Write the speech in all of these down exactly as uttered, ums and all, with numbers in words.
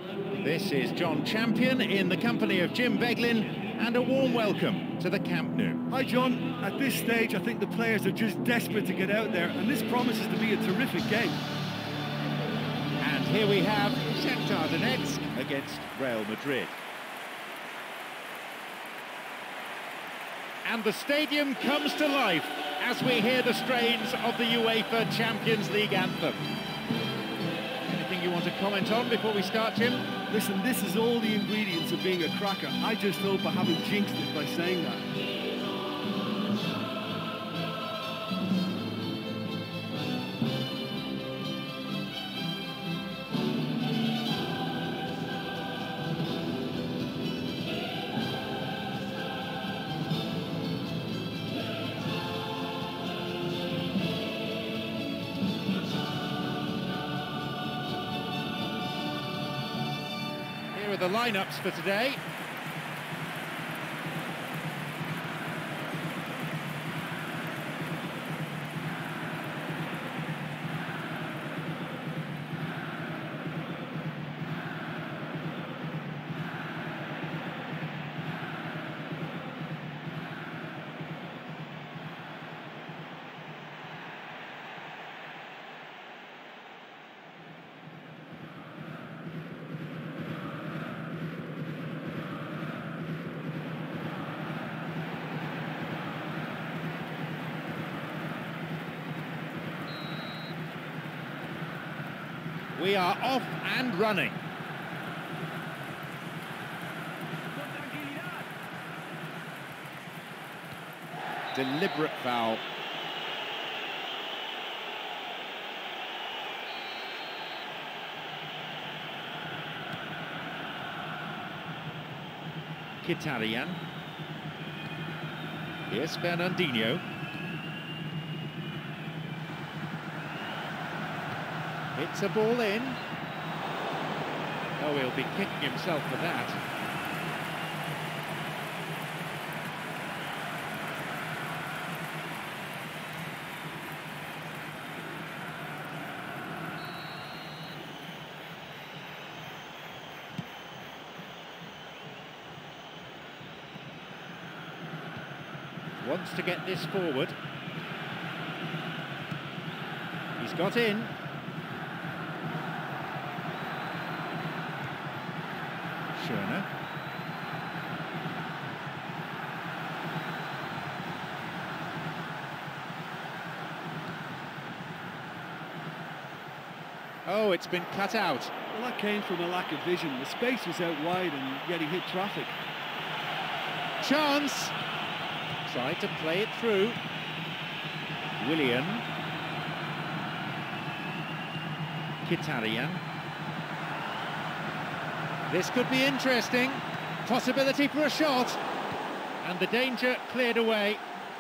This is John Champion in the company of Jim Beglin, and a warm welcome to the Camp Nou. Hi John, at this stage I think the players are just desperate to get out there, and this promises to be a terrific game. And here we have Shakhtar Donetsk against Real Madrid. And the stadium comes to life as we hear the strains of the UEFA Champions League anthem. Anything you want to comment on before we start, Jim? Listen, this is all the ingredients of being a cracker. I just hope I haven't jinxed it by saying that. Here are the lineups for today. We are off and running. Deliberate foul. Mkhitaryan. Here's Fernandinho. It's a ball in. Oh, he'll be kicking himself for that. Wants to get this forward. He's got in. Schöne. Oh, it's been cut out. Well, that came from a lack of vision. The space was out wide and yet he hit traffic. Chance! Tried to play it through. Willian. Mkhitaryan. This could be interesting. Possibility for a shot. And the danger cleared away.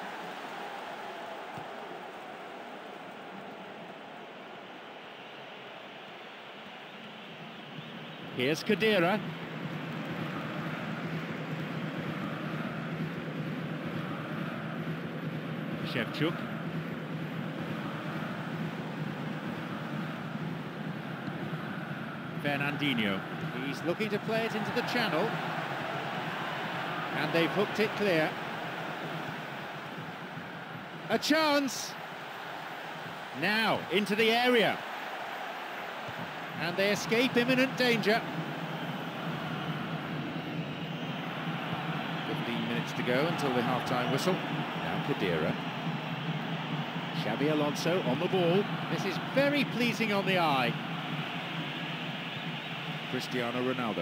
Here's Khedira. Shevchuk. Fernandinho. He's looking to play it into the channel. And they've hooked it clear. A chance! Now, into the area. And they escape imminent danger. fifteen minutes to go until the half-time whistle. Now Khedira. Xabi Alonso on the ball. This is very pleasing on the eye. Cristiano Ronaldo.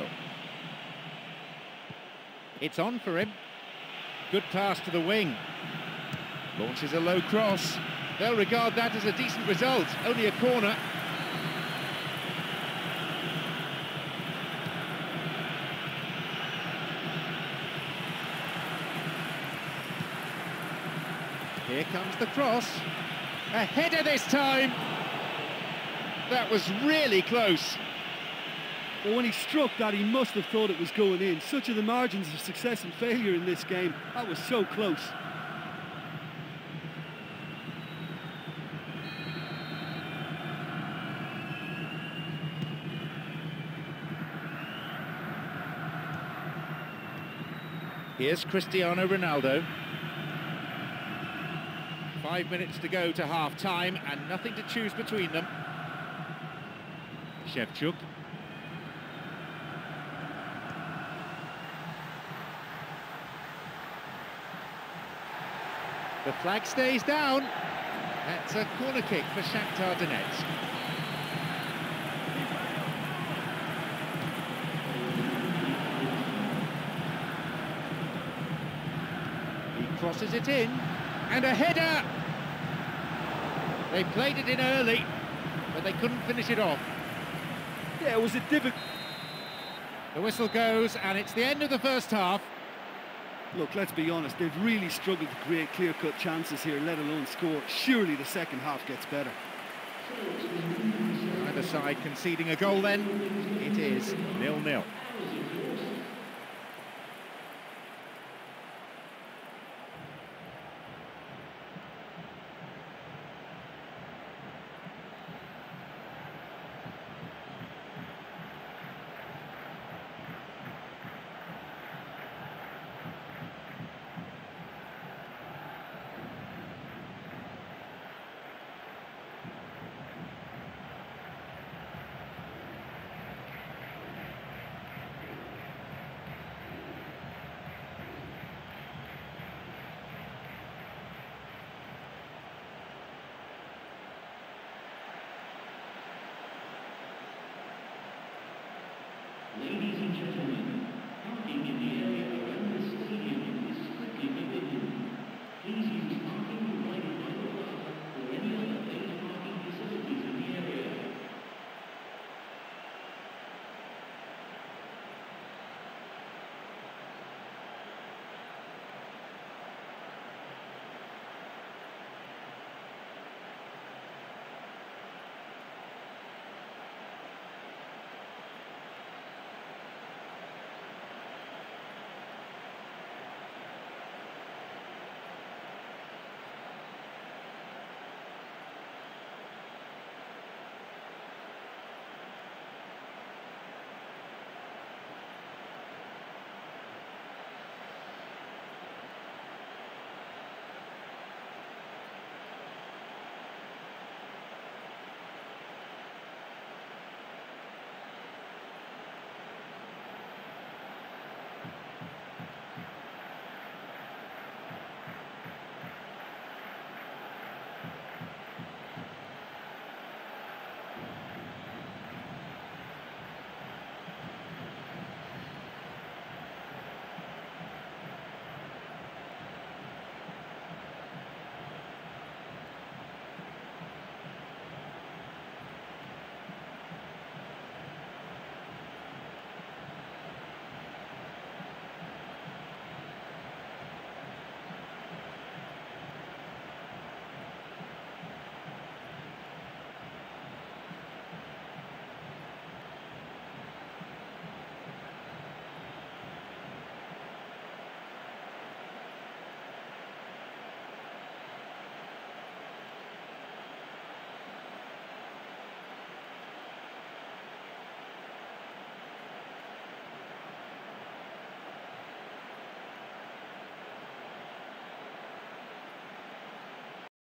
It's on for him. Good pass to the wing. Launches a low cross. They'll regard that as a decent result. Only a corner. Here comes the cross. A header this time. That was really close. But when he struck that, he must have thought it was going in. Such are the margins of success and failure in this game. That was so close. Here's Cristiano Ronaldo. Five minutes to go to half-time and nothing to choose between them. Shevchuk. The flag stays down. That's a corner kick for Shakhtar Donetsk. He crosses it in, and a header! They played it in early, but they couldn't finish it off. Yeah, it was a difficult... The whistle goes, and it's the end of the first half. Look, let's be honest, they've really struggled to create clear-cut chances here, let alone score. Surely the second half gets better. Either side conceding a goal then, it is nil nil.